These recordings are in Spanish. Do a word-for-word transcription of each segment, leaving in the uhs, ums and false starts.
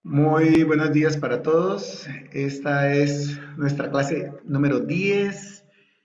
Muy buenos días para todos. Esta es nuestra clase número diez.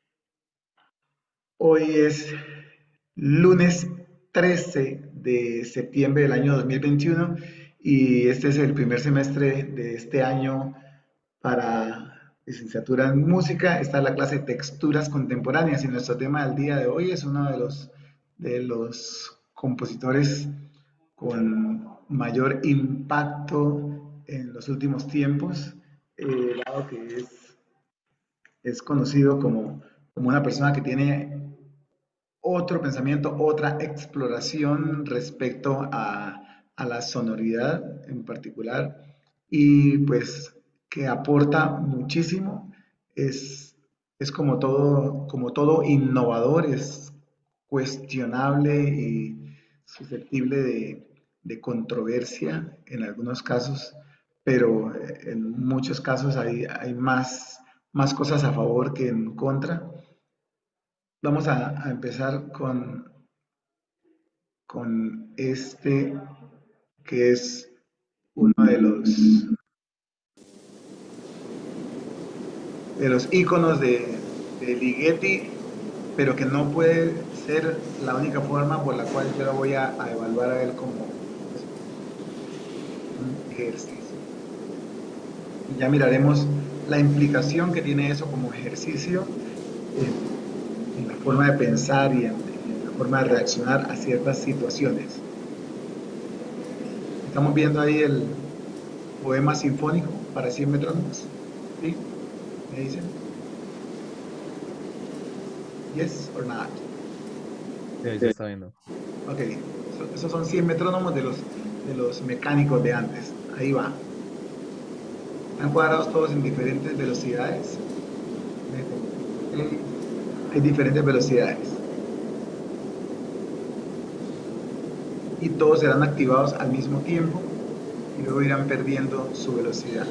Hoy es lunes trece de septiembre del año dos mil veintiuno y este es el primer semestre de este año para licenciatura en música. Esta es la clase Texturas Contemporáneas y nuestro tema del día de hoy es uno de los, de los compositores con mayor impacto en los últimos tiempos, eh, dado que es, es conocido como, como una persona que tiene otro pensamiento, otra exploración respecto a, a la sonoridad en particular, y pues que aporta muchísimo. Es, es como todo, como todo innovador, es cuestionable y susceptible de, de controversia en algunos casos, pero en muchos casos hay, hay más, más cosas a favor que en contra. Vamos a, a empezar con, con este que es uno de los, de los íconos de, de Ligeti, pero que no puede ser la única forma por la cual yo lo voy a, a evaluar a él como pues, un ejercicio. Y ya miraremos la implicación que tiene eso como ejercicio en, en la forma de pensar y en, en la forma de reaccionar a ciertas situaciones. Estamos viendo ahí el poema sinfónico para cien metrónomos. ¿Sí? ¿Me dicen? Yes or not. Sí, ahí se está viendo. Ok, so- esos son cien metrónomos de los, de los mecánicos de antes. Ahí va. Están cuadrados todos en diferentes velocidades. Déjame como pinto play. Hay diferentes velocidades. Y todos serán activados al mismo tiempo y luego irán perdiendo su velocidad.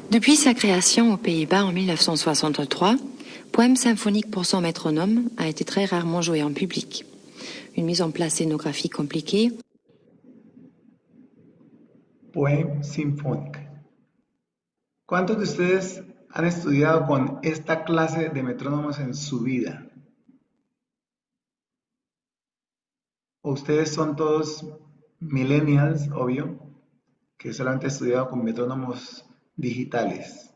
Depuis sa création aux Pays-Bas en mille neuf cent soixante-trois, Poème symphonique pour son métronome a été très rarement joué en public. Une mise en place scénographique compliquée. Poème Symphonic. ¿Cuántos de ustedes han estudiado con esta clase de metrónomos en su vida? ¿O ustedes son todos millennials, obvio, que solamente han estudiado con metrónomos digitales?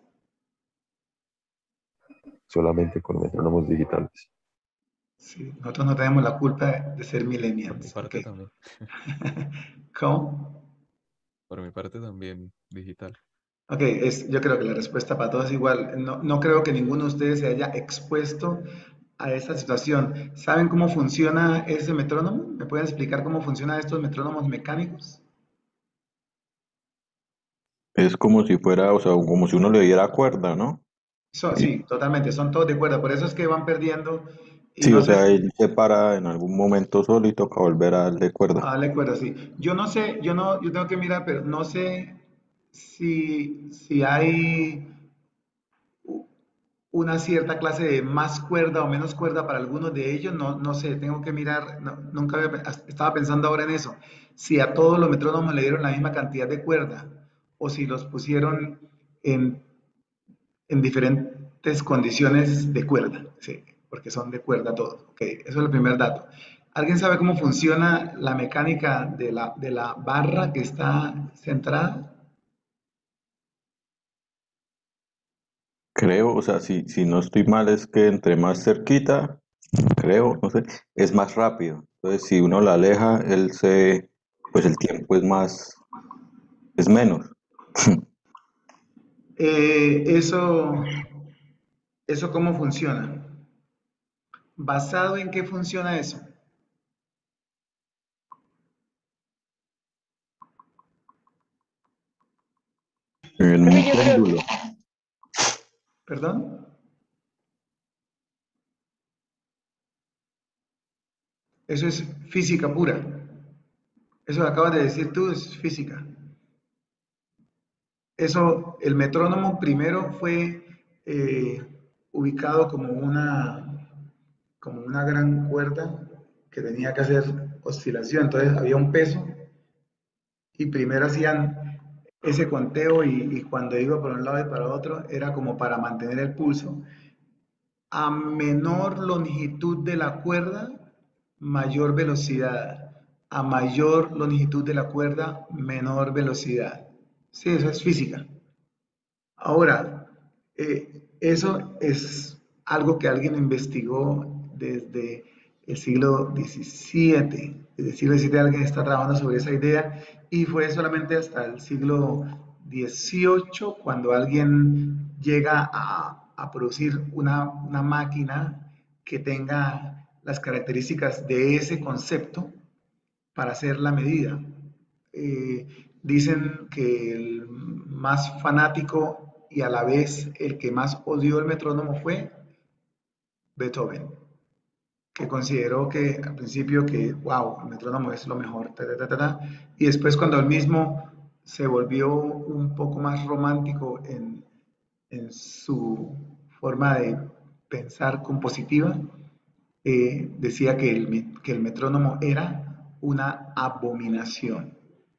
Solamente con metrónomos digitales. Sí, nosotros no tenemos la culpa de ser Por mi millennials. parte Okay. también. ¿Cómo? Por mi parte también, digital. Ok, es, yo creo que la respuesta para todos es igual. No, no creo que ninguno de ustedes se haya expuesto a esta situación. ¿Saben cómo funciona ese metrónomo? ¿Me pueden explicar cómo funcionan estos metrónomos mecánicos? Es como si fuera, o sea, como si uno le diera cuerda, ¿no? So- sí, totalmente, son todos de cuerda. Por eso es que van perdiendo y Sí, no o sé sea, si... él se para en algún momento solo y toca volver a darle cuerda. Ah, de cuerda, sí. Yo no sé, yo no, yo tengo que mirar, pero no sé si, si hay una cierta clase de más cuerda o menos cuerda para algunos de ellos, no, no sé, tengo que mirar, no, nunca había, estaba pensando ahora en eso, si a todos los metrónomos le dieron la misma cantidad de cuerda o si los pusieron en, en diferentes condiciones de cuerda, sí, porque son de cuerda todos, ok, eso es el primer dato. ¿Alguien sabe cómo funciona la mecánica de la, de la barra que está centrada? Creo, o sea, si, si no estoy mal, es que entre más cerquita, creo, no sé, es más rápido. Entonces, si uno la aleja, él se, pues el tiempo es más, es menos. Eh, eso, ¿Eso cómo funciona? ¿Basado en qué funciona eso? En Profe, un yo creo péndulo. que, ¿Perdón? Eso es física pura. Eso que acabas de decir tú es física. Eso, el metrónomo primero fue eh, ubicado como una, como una gran cuerda que tenía que hacer oscilación. Entonces había un peso y primero hacían ese conteo y, y cuando iba por un lado y para otro era como para mantener el pulso. A menor longitud de la cuerda, mayor velocidad. A mayor longitud de la cuerda, menor velocidad. Sí, eso es física. Ahora, eh, eso es algo que alguien investigó desde el siglo diecisiete. Desde el siglo diecisiete alguien está trabajando sobre esa idea y fue solamente hasta el siglo dieciocho cuando alguien llega a, a producir una, una máquina que tenga las características de ese concepto para hacer la medida. Eh, dicen que el más fanático y a la vez el que más odió el metrónomo fue Beethoven, que consideró que al principio que, wow, el metrónomo es lo mejor, ta, ta, ta, ta, ta, y después cuando él mismo se volvió un poco más romántico en, en su forma de pensar compositiva, eh, decía que el, que el metrónomo era una abominación.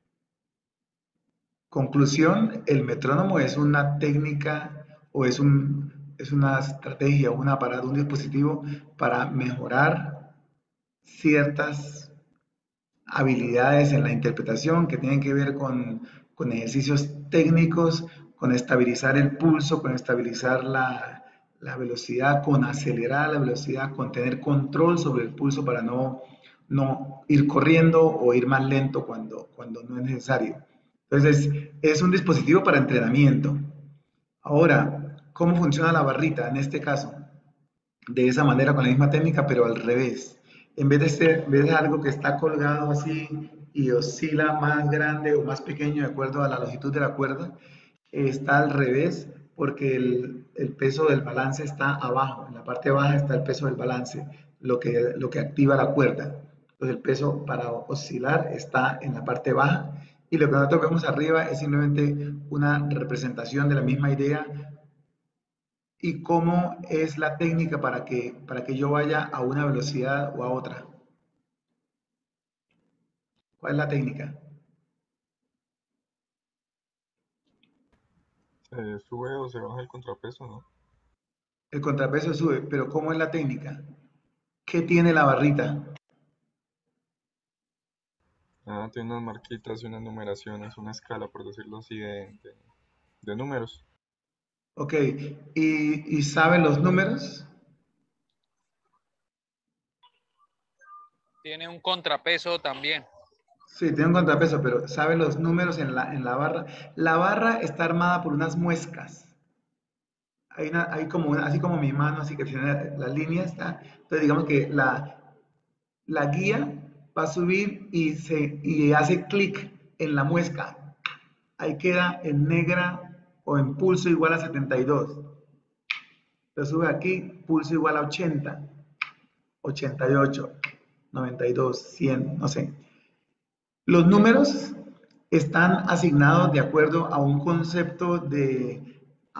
Conclusión, el metrónomo es una técnica o es, un, es una estrategia, un aparato, un dispositivo para mejorar ciertas habilidades en la interpretación que tienen que ver con, con ejercicios técnicos, con estabilizar el pulso, con estabilizar la, la velocidad, con acelerar la velocidad, con tener control sobre el pulso para no, no ir corriendo o ir más lento cuando, cuando no es necesario. Entonces, es un dispositivo para entrenamiento. Ahora, ¿cómo funciona la barrita en este caso? De esa manera, con la misma técnica, pero al revés. En vez de ser, en vez de algo que está colgado así y oscila más grande o más pequeño de acuerdo a la longitud de la cuerda, está al revés porque el, el peso del balance está abajo. En la parte baja está el peso del balance, lo que, lo que activa la cuerda. Entonces el peso para oscilar está en la parte baja Y lo que nosotros vemos arriba es simplemente una representación de la misma idea y cómo es la técnica para que, para que yo vaya a una velocidad o a otra. ¿Cuál es la técnica? Se sube o se baja el contrapeso, ¿no? El contrapeso sube, pero ¿cómo es la técnica? ¿Qué tiene la barrita? Ah, tiene unas marquitas y unas numeraciones, una escala, por decirlo así, de, de, de números. Ok, ¿y, y sabe los números? Tiene un contrapeso también. Sí, tiene un contrapeso, pero ¿sabe los números en la, en la barra? La barra está armada por unas muescas. Hay, una, hay como una, así como mi mano, así que tiene la, la línea está. Entonces digamos que la, la guía va a subir y, se, y hace clic en la muesca. Ahí queda en negra o en pulso igual a setenta y dos. Lo sube aquí, pulso igual a ochenta, ochenta y ocho, noventa y dos, cien, no sé. Los números están asignados de acuerdo a un concepto de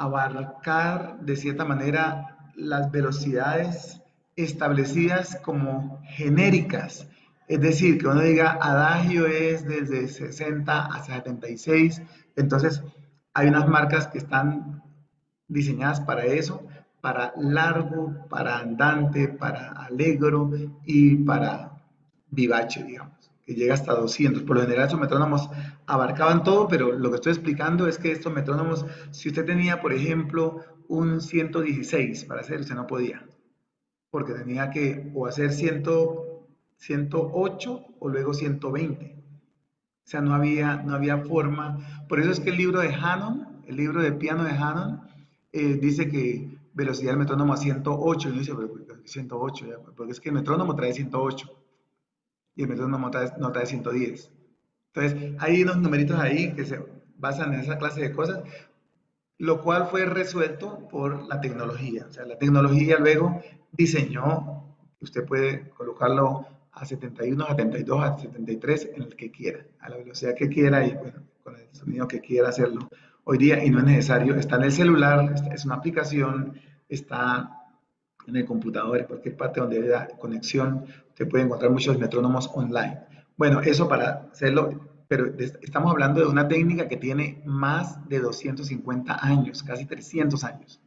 abarcar de cierta manera las velocidades establecidas como genéricas. Es decir, que uno diga adagio es desde sesenta a setenta y seis, entonces hay unas marcas que están diseñadas para eso, para largo, para andante, para allegro y para vivace, digamos, que llega hasta doscientos. Por lo general, esos metrónomos abarcaban todo, pero lo que estoy explicando es que estos metrónomos, si usted tenía, por ejemplo, un ciento dieciséis para hacer, usted no podía, porque tenía que o hacer cien, ciento ocho o luego ciento veinte. O sea, no había, no había forma. Por eso es que el libro de Hanon, el libro de piano de Hanon, eh, dice que velocidad del metrónomo a ciento ocho. Y uno dice, pero ciento ocho, ya, porque es que el metrónomo trae ciento ocho y el metrónomo trae, no trae ciento diez. Entonces, hay unos numeritos ahí que se basan en esa clase de cosas, lo cual fue resuelto por la tecnología. O sea, la tecnología luego diseñó, usted puede colocarlo a setenta y uno, a setenta y dos, a setenta y tres, en el que quiera, a la velocidad que quiera y bueno, con el sonido que quiera hacerlo hoy día, y no es necesario, está en el celular, es una aplicación, está en el computador, en cualquier parte donde haya conexión, usted puede encontrar muchos metrónomos online. Bueno, eso para hacerlo, pero estamos hablando de una técnica que tiene más de doscientos cincuenta años, casi trescientos años.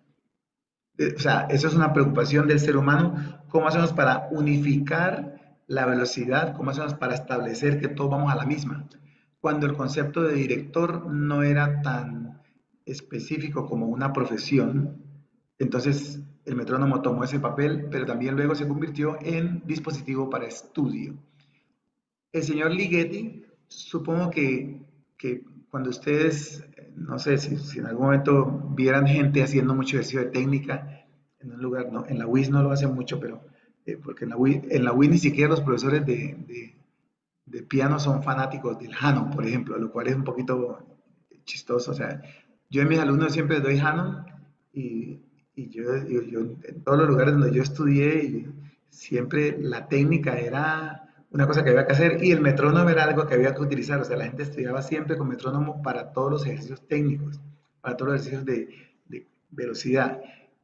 O sea, eso es una preocupación del ser humano. ¿Cómo hacemos para unificar la velocidad? ¿Cómo hacemos para establecer que todos vamos a la misma? Cuando el concepto de director no era tan específico como una profesión, entonces el metrónomo tomó ese papel, pero también luego se convirtió en dispositivo para estudio. El señor Ligeti, supongo que, que cuando ustedes, no sé si, si, en algún momento vieran gente haciendo mucho ejercicio de técnica en un lugar, no, en la U I S no lo hacen mucho, pero eh, porque en la, U I, en la U I S ni siquiera los profesores de, de, de piano son fanáticos del Hanon, por ejemplo, lo cual es un poquito chistoso. O sea, yo en mis alumnos siempre les doy Hanon y, y yo, yo, yo, en todos los lugares donde yo estudié, y siempre la técnica era una cosa que había que hacer y el metrónomo era algo que había que utilizar. O sea, la gente estudiaba siempre con metrónomo para todos los ejercicios técnicos, para todos los ejercicios de, de velocidad.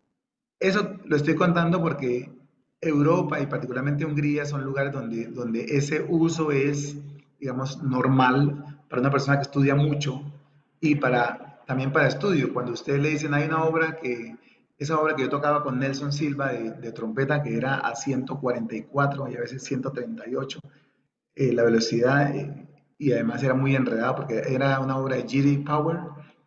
Eso lo estoy contando porque Europa y particularmente Hungría son lugares donde, donde ese uso es, digamos, normal para una persona que estudia mucho y para, también para estudio. Cuando ustedes le dicen, hay una obra que, esa obra que yo tocaba con Nelson Silva de, de trompeta, que era a ciento cuarenta y cuatro y a veces ciento treinta y ocho, eh, la velocidad, eh, y además era muy enredada porque era una obra de G D Power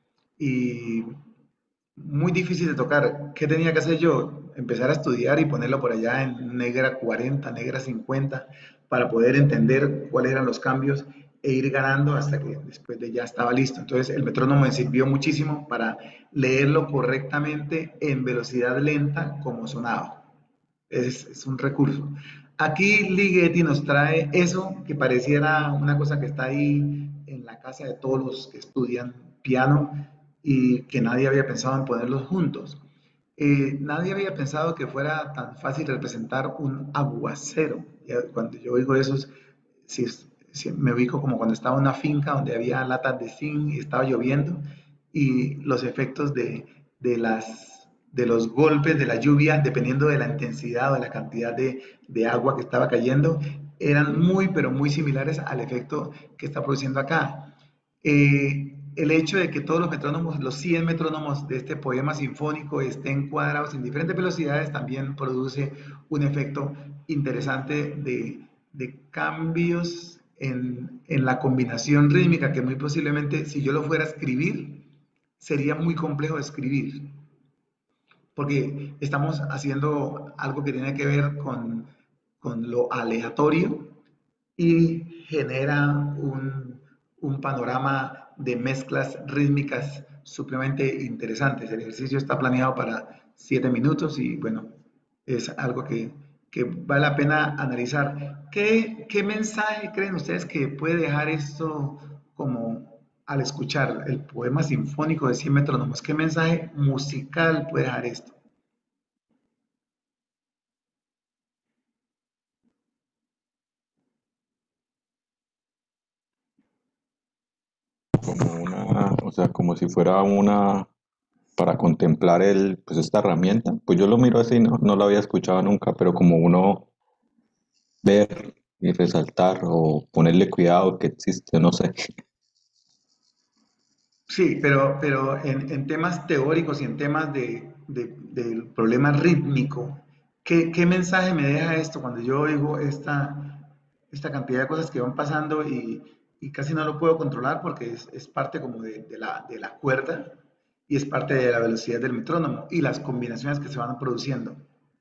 y muy difícil de tocar. ¿Qué tenía que hacer yo? Empezar a estudiar y ponerlo por allá en negra cuarenta, negra cincuenta, para poder entender cuáles eran los cambios e ir ganando hasta que después de ya estaba listo. Entonces el metrónomo me sirvió muchísimo para leerlo correctamente en velocidad lenta como sonaba. Es, es un recurso. Aquí Ligeti nos trae eso que pareciera una cosa que está ahí en la casa de todos los que estudian piano y que nadie había pensado en ponerlos juntos. Eh, nadie había pensado que fuera tan fácil representar un aguacero. Ya, cuando yo oigo eso, sí, sí, me ubico como cuando estaba en una finca donde había latas de zinc y estaba lloviendo y los efectos de, de las, de los golpes de la lluvia, dependiendo de la intensidad o de la cantidad de, de agua que estaba cayendo, eran muy, pero muy similares al efecto que está produciendo acá. Eh, el hecho de que todos los metrónomos, los cien metrónomos de este poema sinfónico estén cuadrados en diferentes velocidades también produce un efecto interesante de, de cambios en, en, la combinación rítmica que muy posiblemente si yo lo fuera a escribir sería muy complejo de escribir porque estamos haciendo algo que tiene que ver con, con lo aleatorio y genera un, un panorama de mezclas rítmicas supremamente interesantes. El ejercicio está planeado para siete minutos y bueno, es algo que, que vale la pena analizar. ¿Qué, ¿Qué mensaje creen ustedes que puede dejar esto como al escuchar el poema sinfónico de cien metrónomos? ¿Qué mensaje musical puede dejar esto? Como una, o sea, como si fuera una, para contemplar el, pues esta herramienta. Pues yo lo miro así, no, no lo había escuchado nunca, pero como uno ver y resaltar o ponerle cuidado que existe, no sé. Sí, pero, pero en, en temas teóricos y en temas de, de- del problema rítmico, ¿qué, ¿qué mensaje me deja esto cuando yo oigo esta, esta cantidad de cosas que van pasando y, y casi no lo puedo controlar porque es, es parte como de, de la, de la cuerda y es parte de la velocidad del metrónomo y las combinaciones que se van produciendo?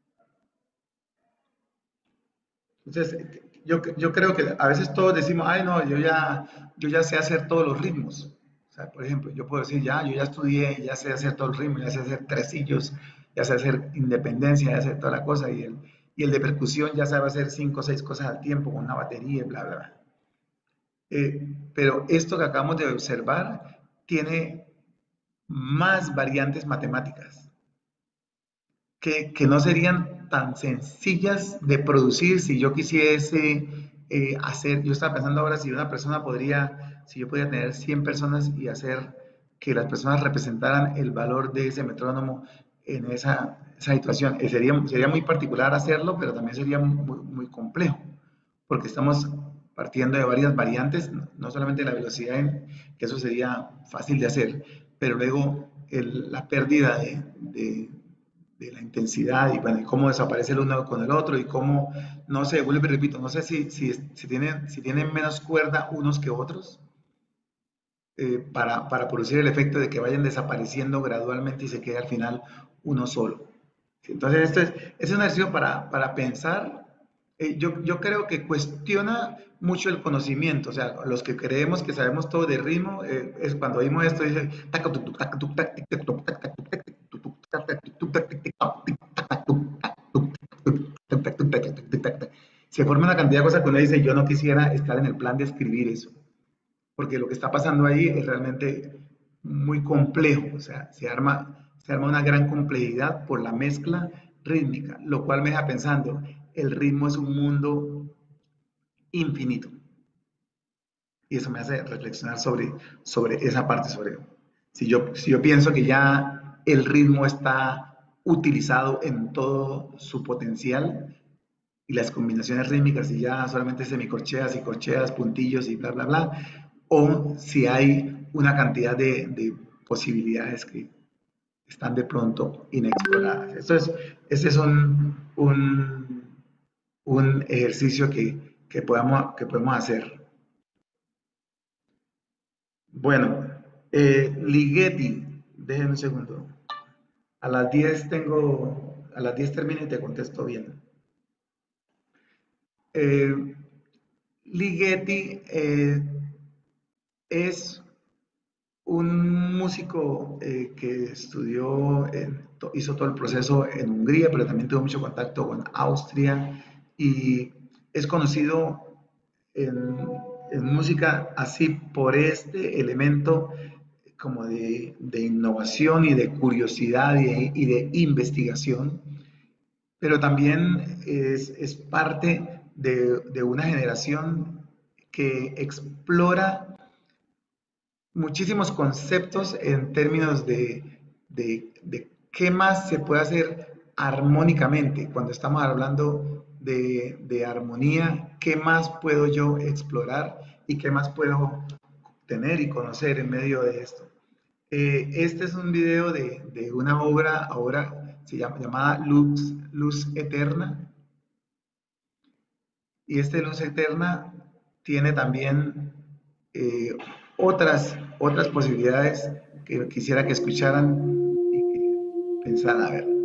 Entonces, yo, yo creo que a veces todos decimos, ay, no, yo ya, yo ya sé hacer todos los ritmos. O sea, por ejemplo, yo puedo decir, ya, yo ya estudié, ya sé hacer todos los ritmos, ya sé hacer tresillos, ya sé hacer independencia, ya sé toda la cosa. Y el, y el de percusión ya sabe hacer cinco o seis cosas al tiempo con una batería, bla, bla, bla. Eh, pero esto que acabamos de observar tiene más variantes matemáticas que, que no serían tan sencillas de producir si yo quisiese eh, hacer, yo estaba pensando ahora si una persona podría, si yo podía tener cien personas y hacer que las personas representaran el valor de ese metrónomo en esa, esa situación. Eh, sería, sería muy particular hacerlo, pero también sería muy, muy complejo, porque estamos partiendo de varias variantes, no solamente la velocidad, en, que eso sería fácil de hacer, pero luego el, la pérdida de, de de la intensidad y bueno, y cómo desaparece el uno con el otro y cómo, no sé, vuelvo y repito, no sé si, si, si, tienen, si tienen menos cuerda unos que otros eh, para, para producir el efecto de que vayan desapareciendo gradualmente y se quede al final uno solo. Entonces, esto es, es un ejercicio para, para pensar. Eh, yo, yo creo que cuestiona mucho el conocimiento, o sea, los que creemos que sabemos todo de ritmo, eh, es cuando oímos esto, dice, se forma una cantidad de cosas que uno dice, yo no quisiera estar en el plan de escribir eso, porque lo que está pasando ahí es realmente muy complejo, o sea, se arma, se arma una gran complejidad por la mezcla rítmica, lo cual me deja pensando, el ritmo es un mundo infinito. Y eso me hace reflexionar sobre, sobre esa parte, sobre si yo, si yo pienso que ya el ritmo está utilizado en todo su potencial y las combinaciones rítmicas y ya solamente semicorcheas y corcheas, puntillos y bla, bla, bla, o si hay una cantidad de, de posibilidades que están de pronto inexploradas. Esto es, este es un, un, un ejercicio que, que, podamos, que podemos hacer. Bueno, eh, Ligeti, déjenme un segundo. A las diez tengo, a las diez termino y te contesto bien. Eh, Ligeti eh, es un músico eh, que estudió, en, hizo todo el proceso en Hungría, pero también tuvo mucho contacto con Austria y es conocido en, en música así por este elemento como de, de innovación y de curiosidad y de, y de investigación, pero también es, es parte de, de, una generación que explora muchísimos conceptos en términos de, de, de qué más se puede hacer armónicamente. Cuando estamos hablando de, de armonía, qué más puedo yo explorar y qué más puedo tener y conocer en medio de esto. Eh, este es un video de, de una obra ahora se llama, llamada Luz, Luz Eterna. Y este Luz Eterna tiene también eh, otras, otras posibilidades que quisiera que escucharan y que pensaran a ver.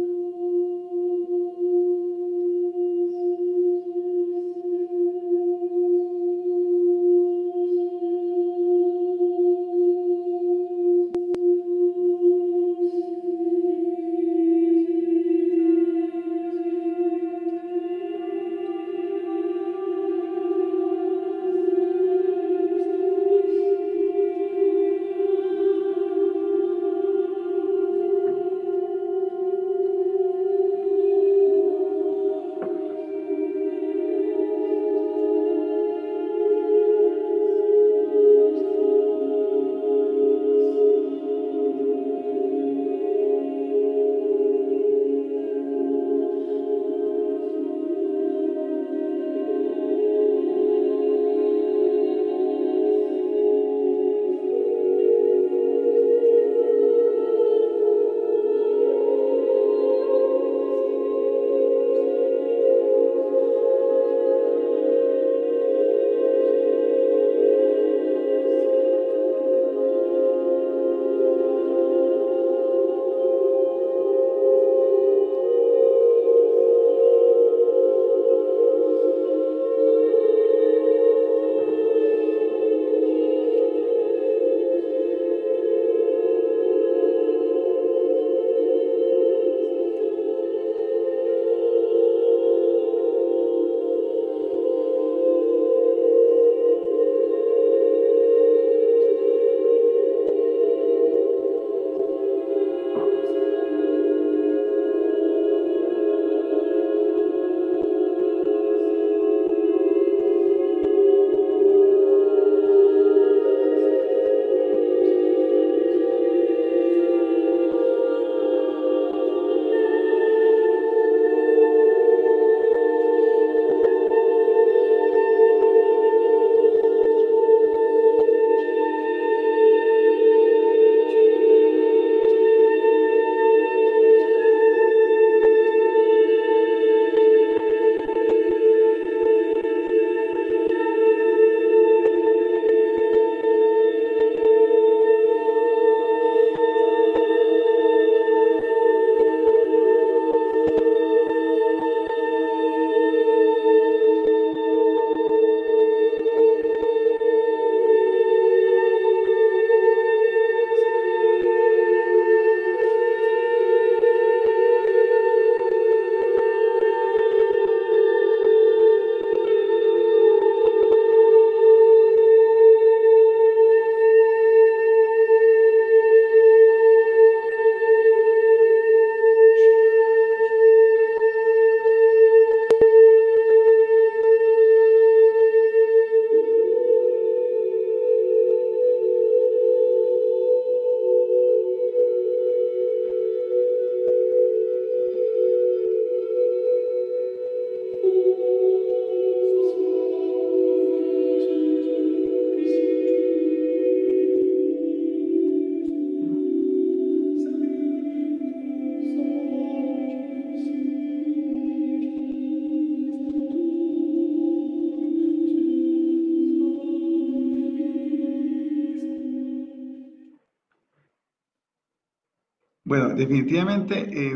Bueno, definitivamente eh,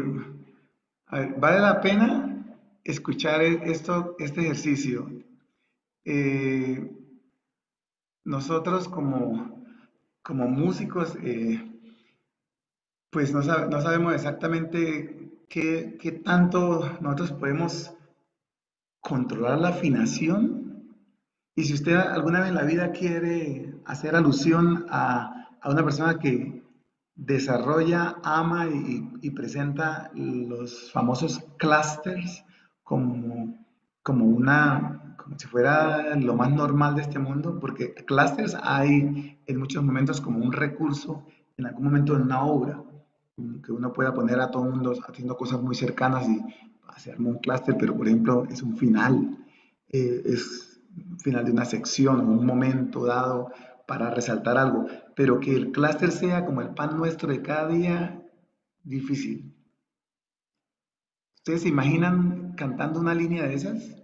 a ver, vale la pena escuchar e- esto, este ejercicio. Eh, nosotros como, como músicos, eh, pues no, sab- no sabemos exactamente qué, qué tanto nosotros podemos controlar la afinación. Y si usted alguna vez en la vida quiere hacer alusión a, a una persona que desarrolla, ama y, y presenta los famosos clusters como, como una, como si fuera lo más normal de este mundo, porque clusters hay en muchos momentos como un recurso en algún momento en una obra, que uno pueda poner a todo el mundo haciendo cosas muy cercanas y hacer un clúster, pero por ejemplo es un final, eh, es un final de una sección o un momento dado para resaltar algo, pero que el clúster sea como el pan nuestro de cada día, difícil. ¿Ustedes se imaginan cantando una línea de esas?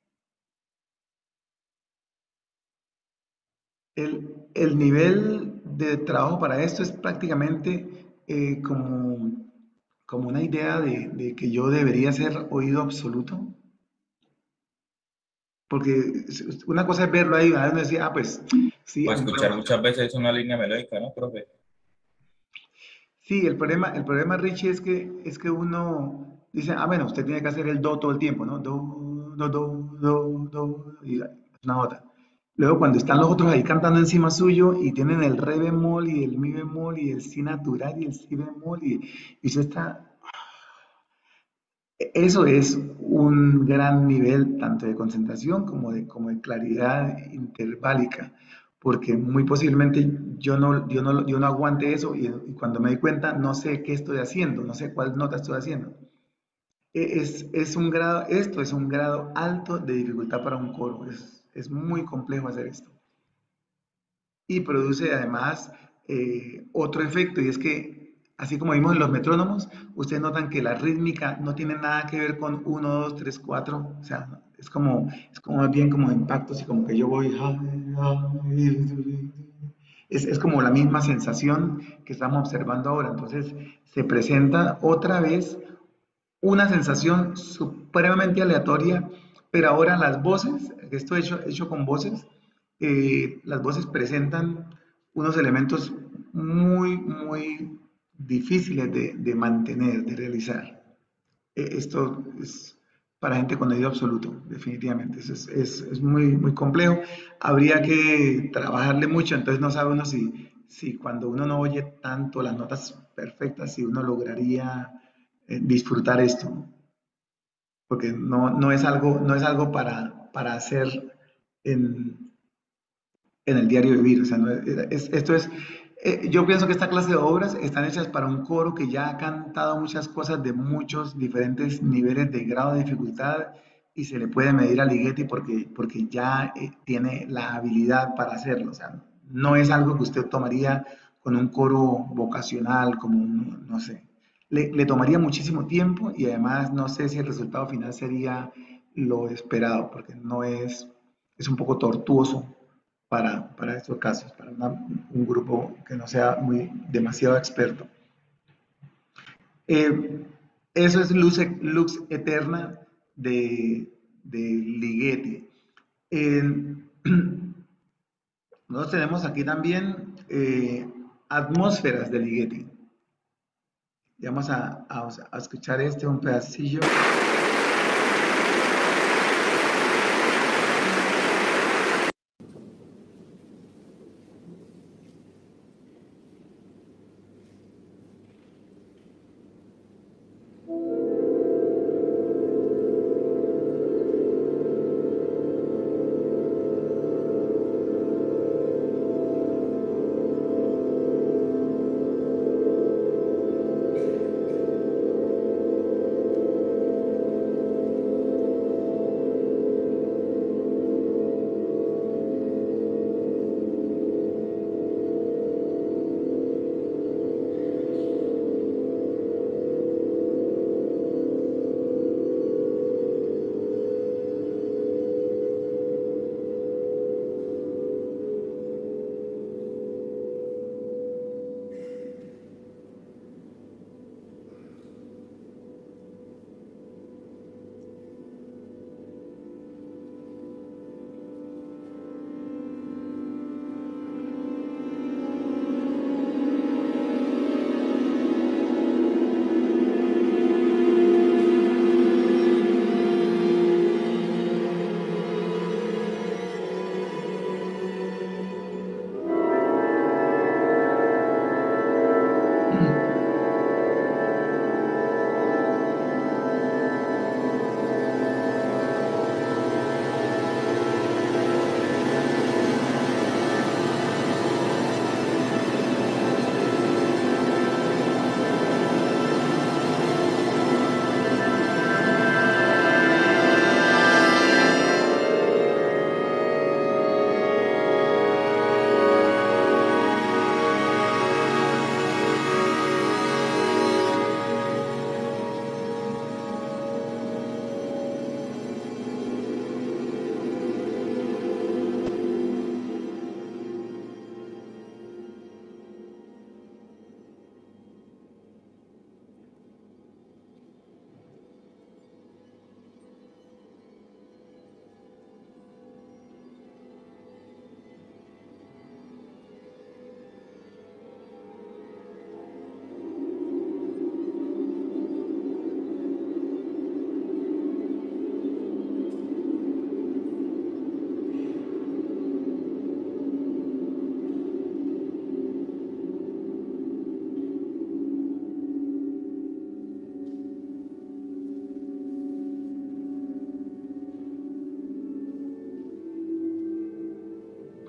El, el nivel de trabajo para esto es prácticamente eh, como, como una idea de, de que yo debería ser oído absoluto, porque una cosa es verlo ahí, ¿verdad? Uno decía, ah, pues sí, O a mí me escuchar gusta. muchas veces una línea melódica, ¿no, profe? Sí, el problema, el problema, Richie, es que, es que uno dice, ah, bueno, usted tiene que hacer el do todo el tiempo, ¿no? Do, do, do, do, do, y es una nota. Luego, cuando están los otros ahí cantando encima suyo y tienen el re bemol y el mi bemol y el si natural y el si bemol y, y usted está, eso es un gran nivel tanto de concentración como de, como de claridad interválica, porque muy posiblemente yo no, yo no, yo no aguante eso y, y cuando me doy cuenta no sé qué estoy haciendo, no sé cuál nota estoy haciendo. E- Es, es un grado, esto es un grado alto de dificultad para un coro, es, es muy complejo hacer esto. Y produce además eh, otro efecto, y es que, así como vimos en los metrónomos, ustedes notan que la rítmica no tiene nada que ver con uno, dos, tres, cuatro, o sea, es como, es como más bien como impactos y como que yo voy... Es, es como la misma sensación que estamos observando ahora, entonces se presenta otra vez una sensación supremamente aleatoria, pero ahora las voces, esto hecho, hecho con voces, eh, las voces presentan unos elementos muy, muy difíciles de, de mantener, de realizar. Eh, esto es para gente con oído absoluto, definitivamente. Eso es, es, es, muy, muy complejo. Habría que trabajarle mucho, entonces no sabe uno si, si cuando uno no oye tanto las notas perfectas, si uno lograría eh, disfrutar esto, porque no, no, es algo, no es algo para, para hacer en, en el diario vivir. O sea, no es, es, esto es, eh, yo pienso que esta clase de obras están hechas para un coro que ya ha cantado muchas cosas de muchos diferentes niveles de grado de dificultad y se le puede medir a Ligeti porque, porque ya eh, tiene la habilidad para hacerlo. O sea, no es algo que usted tomaría con un coro vocacional, como un, no sé. Le, le tomaría muchísimo tiempo y además no sé si el resultado final sería lo esperado, porque no es, es un poco tortuoso para, para estos casos, para una, un grupo que no sea muy demasiado experto. Eh, eso es luz, luz eterna de, de Ligeti. Eh, nosotros tenemos aquí también eh, atmósferas de Ligeti. Y vamos a, a, a escuchar este un pedacillo.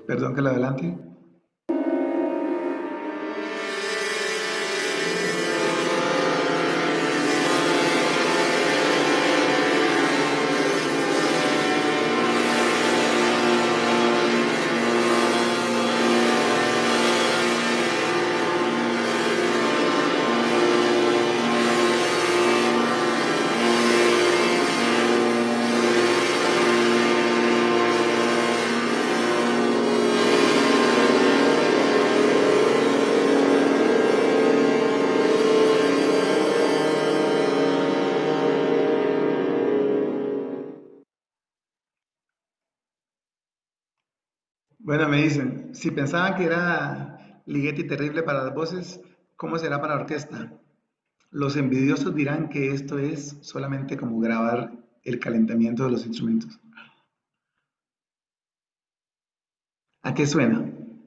Perdón que lo adelante. Bueno, me dicen, si pensaban que era Ligeti terrible para las voces, ¿cómo será para la orquesta? Los envidiosos dirán que esto es solamente como grabar el calentamiento de los instrumentos. ¿A qué suena?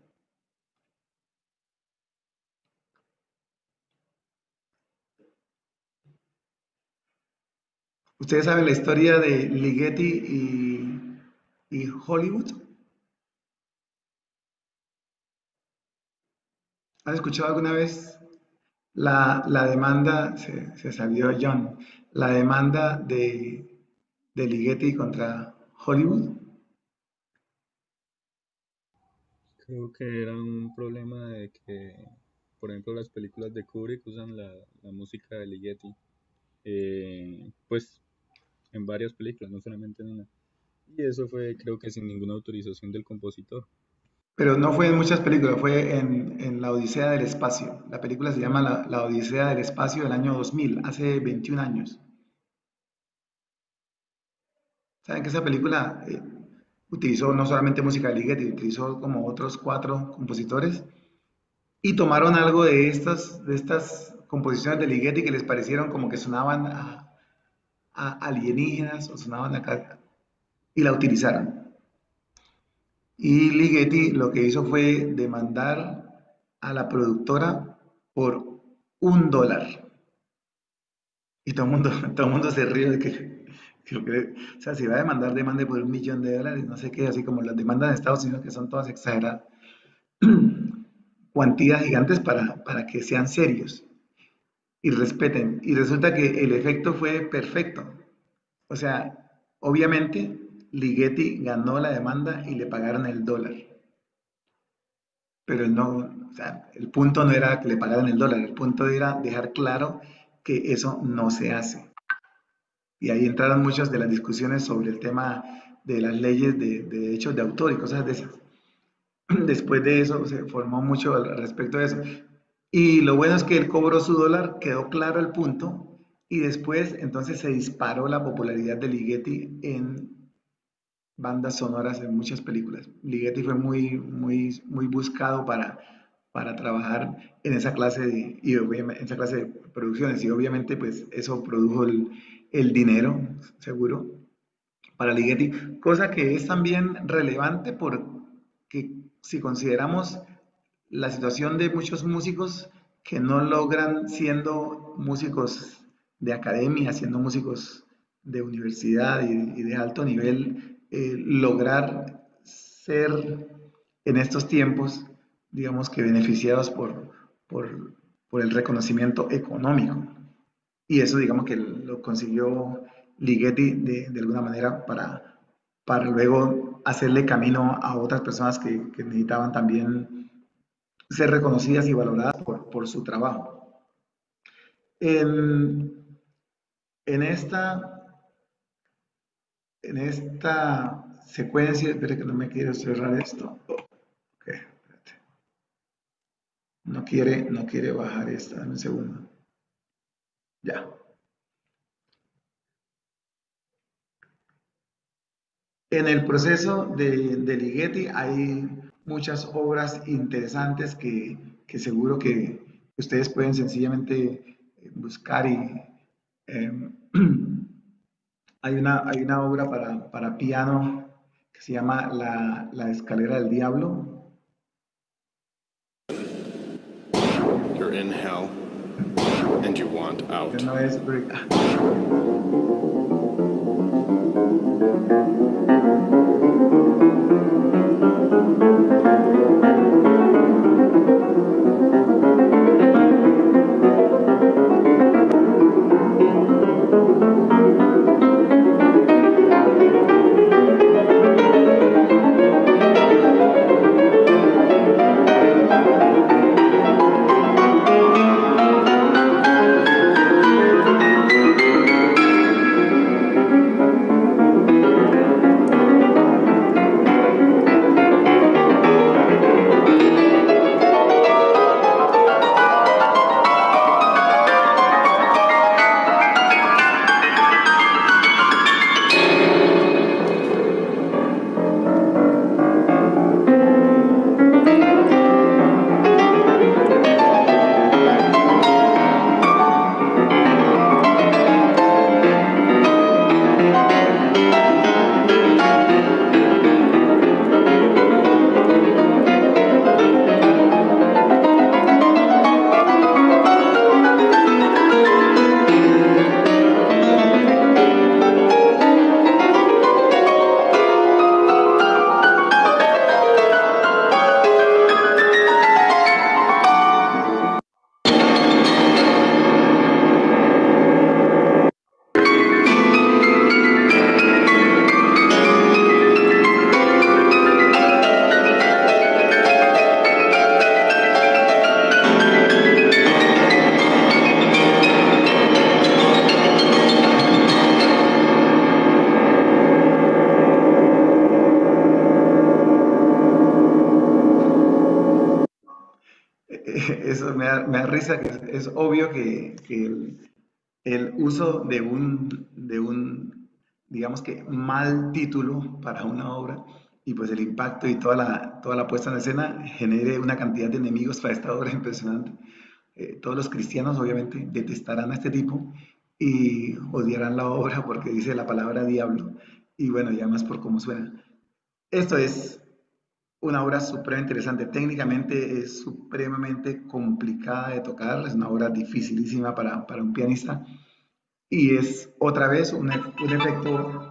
¿Ustedes saben la historia de Ligeti y, y Hollywood? ¿Han escuchado alguna vez la, la demanda, se, se salió John, la demanda de, de Ligeti contra Hollywood? Creo que era un problema de que, por ejemplo, las películas de Kubrick usan la, la música de Ligeti, eh, pues en varias películas, no solamente en una. Y eso fue, creo que sin ninguna autorización del compositor. Pero no fue en muchas películas, fue en, en La Odisea del Espacio. La película se llama La, La Odisea del Espacio del año dos mil, hace veintiún años. ¿Saben que esa película eh, utilizó no solamente música de Ligeti, utilizó como otros cuatro compositores y tomaron algo de estas, de estas composiciones de Ligeti que les parecieron como que sonaban a, a alienígenas o sonaban acá y la utilizaron? Y Ligeti lo que hizo fue demandar a la productora por un dólar. Y todo el mundo, todo el mundo se ríe de que, que- que- o sea, si va a demandar, demande por un millón de dólares, no sé qué, así como las demandas de Estados Unidos que son todas exageradas, cuantías gigantes para, para que sean serios y respeten. Y resulta que el efecto fue perfecto. O sea, obviamente Ligeti ganó la demanda y le pagaron el dólar. Pero no, o sea, el punto no era que le pagaran el dólar, el punto era dejar claro que eso no se hace. Y ahí entraron muchas de las discusiones sobre el tema de las leyes de, de derechos de autor y cosas de esas. Después de eso se formó mucho al respecto de eso. Y lo bueno es que él cobró su dólar, quedó claro el punto, y después entonces se disparó la popularidad de Ligeti en bandas sonoras en muchas películas. Ligeti fue muy, muy, muy buscado para, para trabajar en esa clase de, y en esa clase de producciones y obviamente pues eso produjo el, el dinero, seguro, para Ligeti, cosa que es también relevante porque si consideramos la situación de muchos músicos que no logran siendo músicos de academia, siendo músicos de universidad y, y de alto nivel, eh, lograr ser en estos tiempos, digamos que beneficiados por, por, por el reconocimiento económico. Y eso, digamos que lo consiguió Ligeti de, de alguna manera para, para luego hacerle camino a otras personas que, que necesitaban también ser reconocidas y valoradas por, por su trabajo. En, en, esta, en esta secuencia, espera que no me quiero cerrar esto. Okay, espérate. No quiere, no quiere bajar esta, en un segundo. Ya. En el proceso de, de Ligeti hay muchas obras interesantes que, que seguro que ustedes pueden sencillamente buscar y eh, hay, una, hay una obra para, para piano que se llama La, la escalera del diablo. You're in hell and you want out. No es, ah. Eso me da, me da risa, que es, es obvio que, que el, el uso de un, de un, digamos que, mal título para una obra y pues el impacto y toda la, toda la puesta en escena genere una cantidad de enemigos para esta obra impresionante. Eh, todos los cristianos obviamente detestarán a este tipo y odiarán la obra porque dice la palabra diablo y bueno, ya más por cómo suena. Esto es una obra supremamente interesante. Técnicamente es supremamente complicada de tocar, es una obra dificilísima para, para un pianista y es otra vez un, un efecto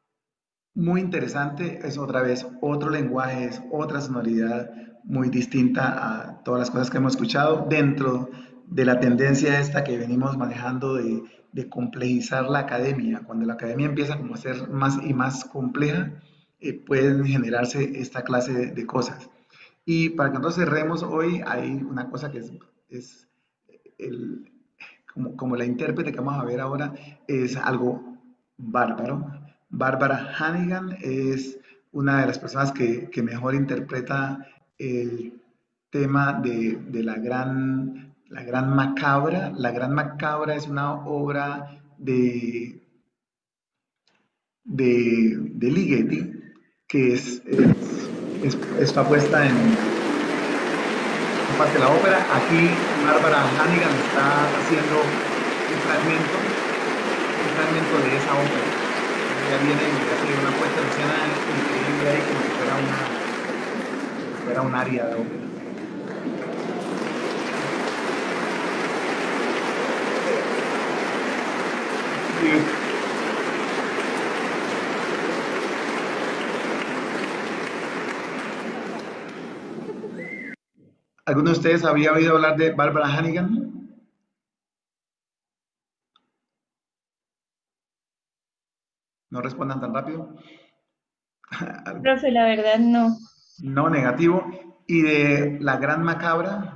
muy interesante, es otra vez otro lenguaje, es otra sonoridad muy distinta a todas las cosas que hemos escuchado dentro de la tendencia esta que venimos manejando de, de complejizar la academia. Cuando la academia empieza como a ser más y más compleja, eh, pueden generarse esta clase de, de cosas. Y para que nosotros cerremos hoy, hay una cosa que es, es el, como, como la intérprete que vamos a ver ahora, es algo bárbaro. Bárbara Hannigan es una de las personas que, que mejor interpreta el tema de, de la, gran, la Gran Macabra. La Gran Macabra es una obra de, de, de Ligeti que es, es, es, está puesta en, parte de la ópera. Aquí Bárbara Hannigan está haciendo un fragmento, un fragmento de esa ópera. Ella viene y hace una puesta en escena increíble ahí como si fuera una, como si fuera un área de ópera. Sí. ¿Alguno de ustedes había oído hablar de Bárbara Hannigan? No respondan tan rápido. Profe, la verdad no. No, negativo. ¿Y de La Gran Macabra?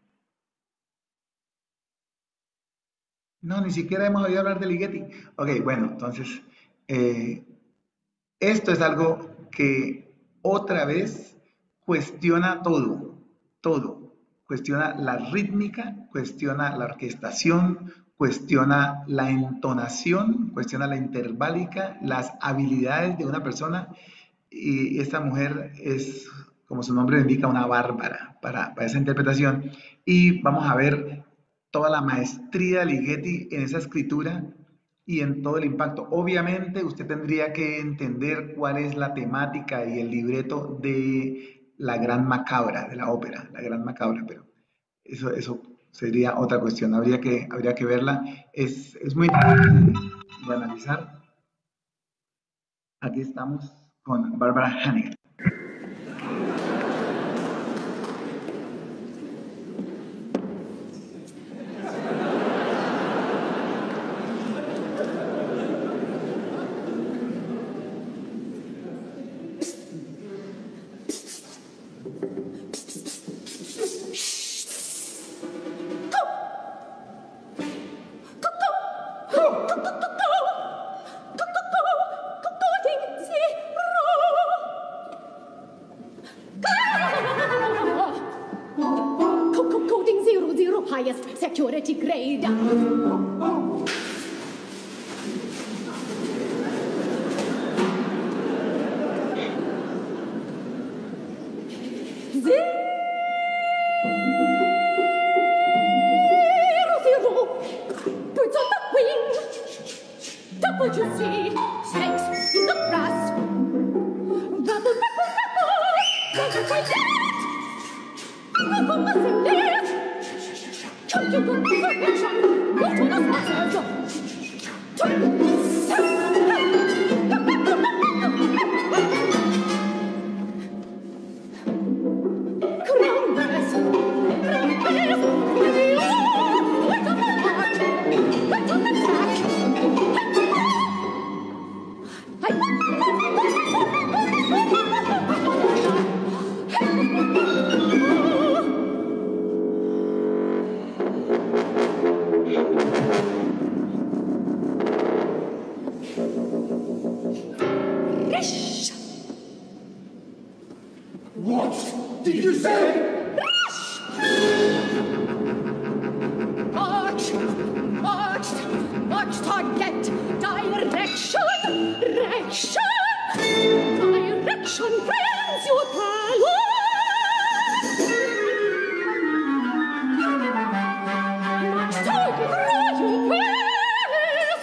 No, ni siquiera hemos oído hablar de Ligeti. Ok, bueno, entonces, eh, esto es algo que otra vez cuestiona todo, todo. Cuestiona la rítmica, cuestiona la orquestación, cuestiona la entonación, cuestiona la interválica, las habilidades de una persona. Y esta mujer es, como su nombre lo indica, una bárbara para, para esa interpretación. Y vamos a ver toda la maestría de Ligeti en esa escritura y en todo el impacto. Obviamente usted tendría que entender cuál es la temática y el libreto de La Gran Macabra, de la ópera, La Gran Macabra, pero eso, eso sería otra cuestión, habría que, habría que verla. Es, es muy interesante de analizar. Aquí estamos con Bárbara Hannigan. Coding zero zero, highest security grade. Zero zero, birds on the wing. What you see? Snakes in the grass. Rabble, rabble, rabble. Rabble like that. Rabble mustn't live. Come to the perfection. What on us matters? Groundless. Groundless. What on the heart? What on the track? What did you say? March! March! March target! Direction! Direction! Direction, friends, your power! March target! Royal prayers!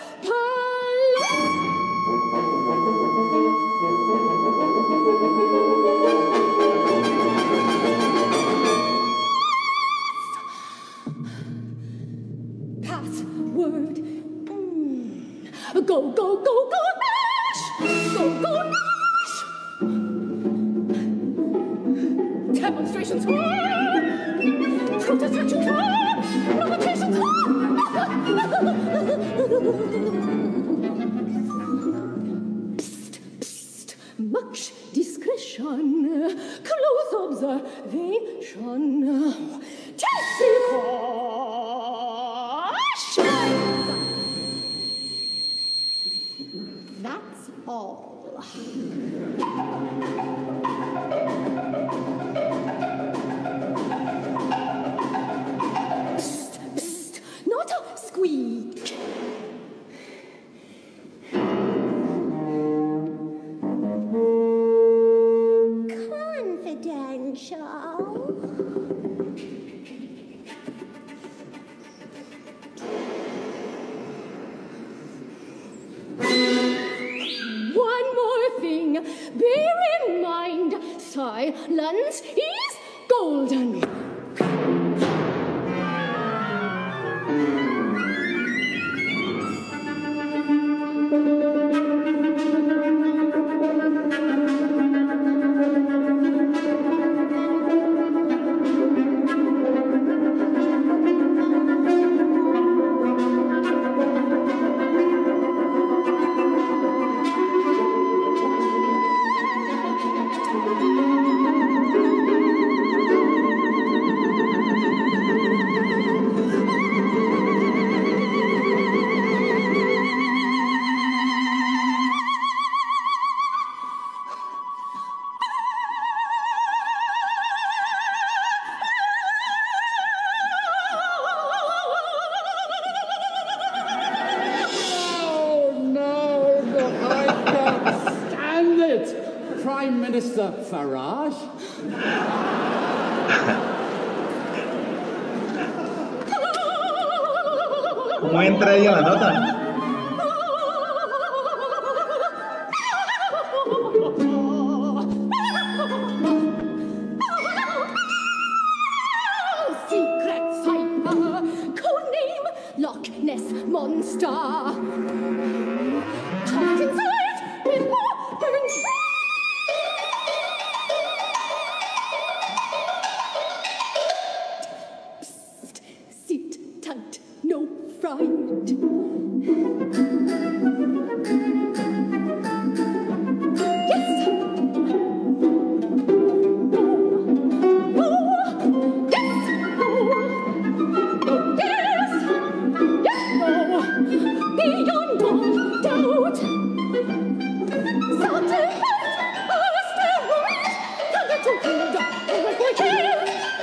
Password. Mm. Go, go, go, go, Nash! Go, go, Nash! Demonstrations. Protest actions. Provocations. Psst, psst. Much discretion. Close observation. Tessie That's all. Psst, psst, not a squeak. Confidential. One more thing, bear in mind, silence is golden. Prime Minister Farage? ¿Cómo entra ella la nota? Secret cipher, codename Loch Ness Monster. Tucked inside with burns. Psst, sit tight, no fright. Yes. No. Yes. No. Yes. No. beyond all doubt. Such a heart, a steroid, and a token of a care.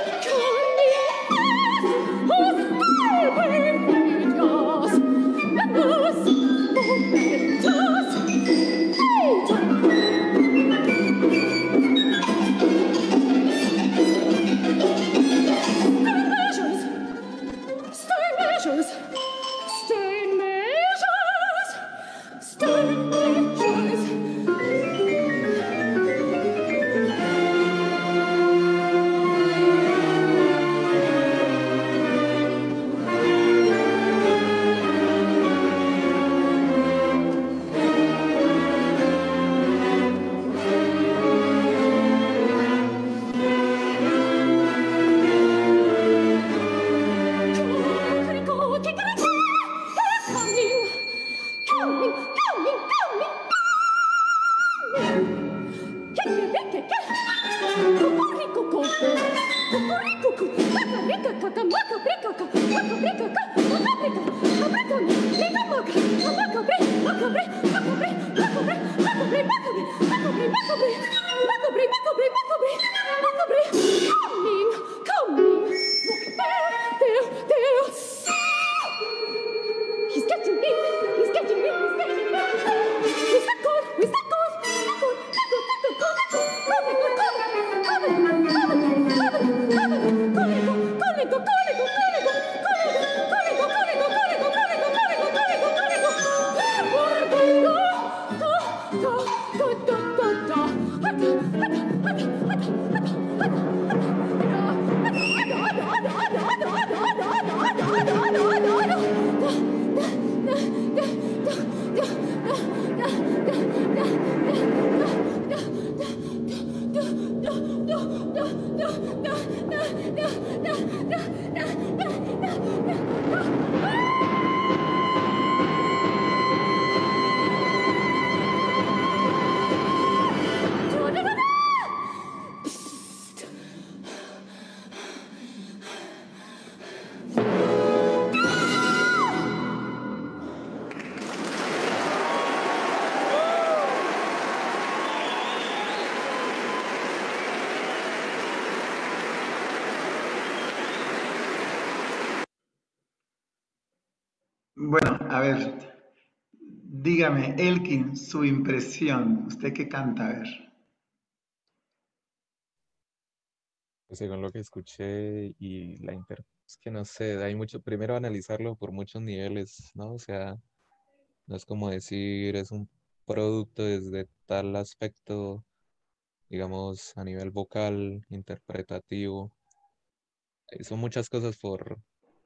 Bueno, a ver, dígame, Elkin, su impresión. ¿Usted qué canta? A ver. Según lo que escuché y la inter... Es que no sé, hay mucho, primero analizarlo por muchos niveles, ¿no? O sea, no es como decir es un producto desde tal aspecto, digamos, a nivel vocal, interpretativo. Eh, Son muchas cosas por,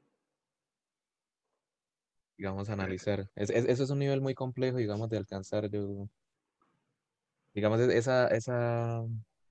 digamos, analizar. Es, es- eso es un nivel muy complejo, digamos, de alcanzar. Yo, digamos, e- esa, esa,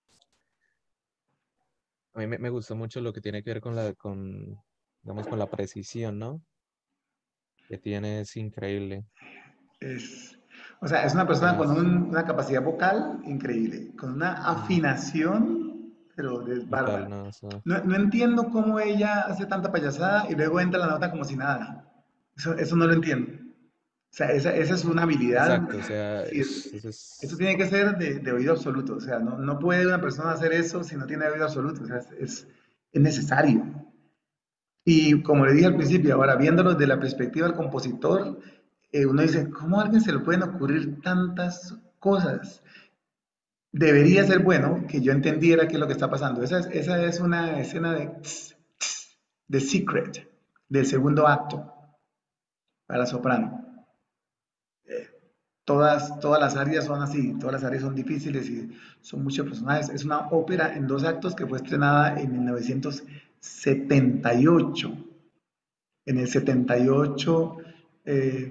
a mí me, me gustó mucho lo que tiene que ver con la, con, digamos, con la precisión, ¿no? Que tiene, es increíble. Es, o sea, es una persona con Digamos, un- una capacidad vocal increíble, con una mm, afinación, pero es brutal, bárbara. ¿no? O sea, No, no entiendo cómo ella hace tanta payasada y luego entra la nota como si nada. Eso, eso no lo entiendo. O sea, esa, esa es una habilidad. exacto, o sea, Sí, es, es- eso es- tiene que ser de, de oído absoluto. O sea, no, no puede una persona hacer eso si no tiene oído absoluto. O sea, es, es, es necesario. Y como le dije al principio, ahora viéndolo desde la perspectiva del compositor, eh, uno dice, ¿cómo a alguien se le pueden ocurrir tantas cosas? Debería ser bueno que yo entendiera qué es lo que está pasando. Esa es, esa es una escena de The Secret, del segundo acto para soprano. Todas, todas las áreas son así, todas las áreas son difíciles y son muchos personajes. Es una ópera en dos actos que fue estrenada en mil novecientos setenta y ocho. En el setenta y ocho eh,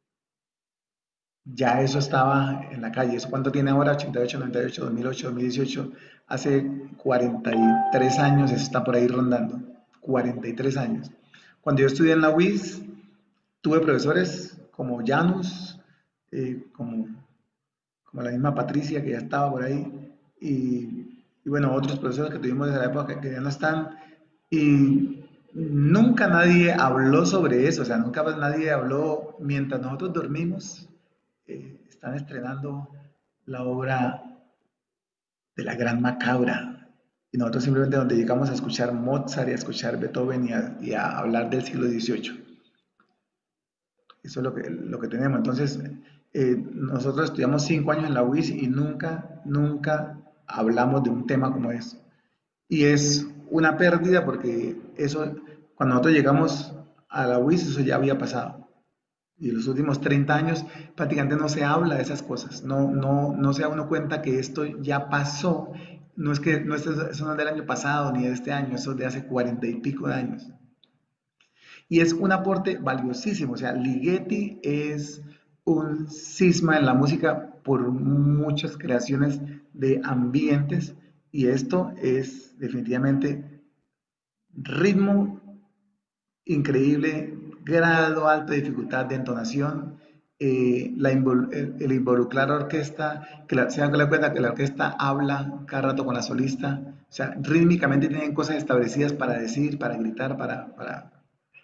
ya eso estaba en la calle. ¿Eso cuánto tiene ahora? ochenta y ocho, noventa y ocho, dos mil ocho, dos mil dieciocho. Hace cuarenta y tres años eso está por ahí rondando. cuarenta y tres años. Cuando yo estudié en la U I S, tuve profesores como Janus, eh, como, como la misma Patricia que ya estaba por ahí, y, y bueno, otros profesores que tuvimos desde la época que, que ya no están. Y nunca nadie habló sobre eso, o sea, nunca nadie habló mientras nosotros dormimos. Eh, están estrenando la obra de la Gran Macabra y nosotros simplemente nos dedicamos a escuchar Mozart y a escuchar Beethoven y a, y a hablar del siglo dieciocho. Eso es lo que, lo que tenemos. Entonces, eh, nosotros estudiamos cinco años en la U I S y nunca, nunca hablamos de un tema como eso. Y es una pérdida porque eso, cuando nosotros llegamos a la U I S, eso ya había pasado. Y en los últimos treinta años prácticamente no se habla de esas cosas. No, no, no se da uno cuenta que esto ya pasó. No es que no es, eso no es del año pasado ni de este año, eso es de hace cuarenta y pico de años. Y es un aporte valiosísimo. O sea, Ligeti es un cisma en la música por muchas creaciones de ambientes y esto es definitivamente ritmo increíble, grado alto de dificultad de entonación, eh, la invol el, el, involucrar a la orquesta, que la, se dan cuenta que la orquesta habla cada rato con la solista, o sea, rítmicamente tienen cosas establecidas para decir, para gritar, para, para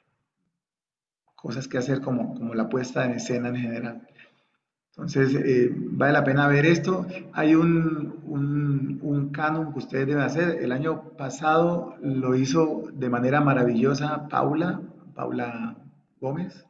cosas que hacer como, como la puesta en escena en general. Entonces, eh, vale la pena ver esto. Hay un, un, un canon que ustedes deben hacer. El año pasado lo hizo de manera maravillosa Paula, Paula Gómez.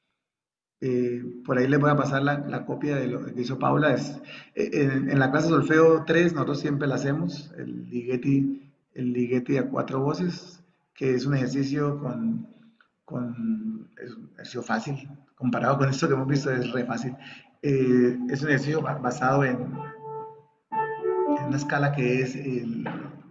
Eh, por ahí les voy a pasar la, la copia de lo que hizo Paula. Es, eh, en, en la clase Solfeo tres nosotros siempre la hacemos, el Ligeti, el Ligeti a cuatro voces, que es un ejercicio con, con es un ejercicio fácil, comparado con esto que hemos visto es re fácil. Eh, es un ejercicio basado en, en una escala que es el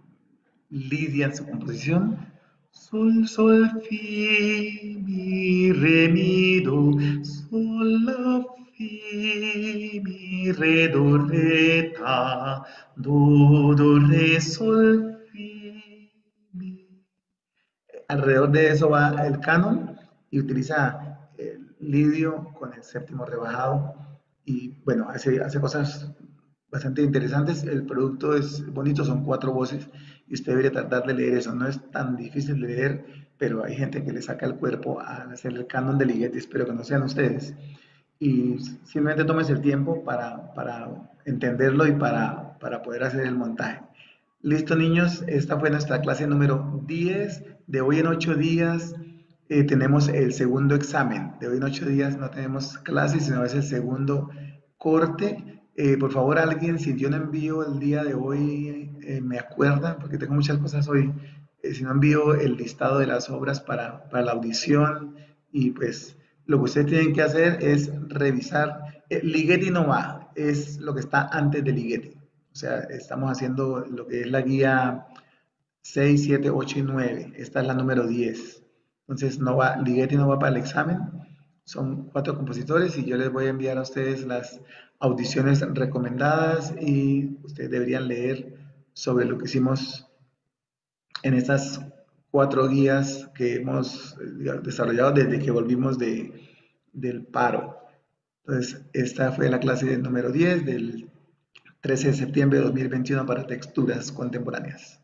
Lidia en su composición. Sol, sol, fi, mi, re, mi, do, sol, la, fi, mi, re, do, re, ta, do, do, re, sol, fi, mi. Alrededor de eso va el canon y utiliza el lidio con el séptimo rebajado y bueno, hace, hace cosas bastante interesantes. El producto es bonito, son cuatro voces y usted debería tratar de leer eso. No es tan difícil de leer, pero hay gente que le saca el cuerpo al hacer el canon de Ligeti. Espero que no sean ustedes. Y simplemente tomes el tiempo para, para entenderlo y para, para poder hacer el montaje. Listo, niños, esta fue nuestra clase número diez. De hoy en ocho días eh, tenemos el segundo examen. De hoy en ocho días no tenemos clases, sino es el segundo corte. Eh, por favor, alguien, si yo no envío el día de hoy, eh, me acuerda, porque tengo muchas cosas hoy. Eh, si no envío el listado de las obras para, para la audición, y pues lo que ustedes tienen que hacer es revisar. Eh, Ligeti no va, es lo que está antes de Ligeti. O sea, estamos haciendo lo que es la guía seis, siete, ocho y nueve. Esta es la número diez. Entonces, no va, Ligeti no va para el examen. Son cuatro compositores y yo les voy a enviar a ustedes las audiciones recomendadas y ustedes deberían leer sobre lo que hicimos en estas cuatro guías que hemos desarrollado desde que volvimos de, del paro. Entonces, esta fue la clase número diez del trece de septiembre de dos mil veintiuno para texturas contemporáneas.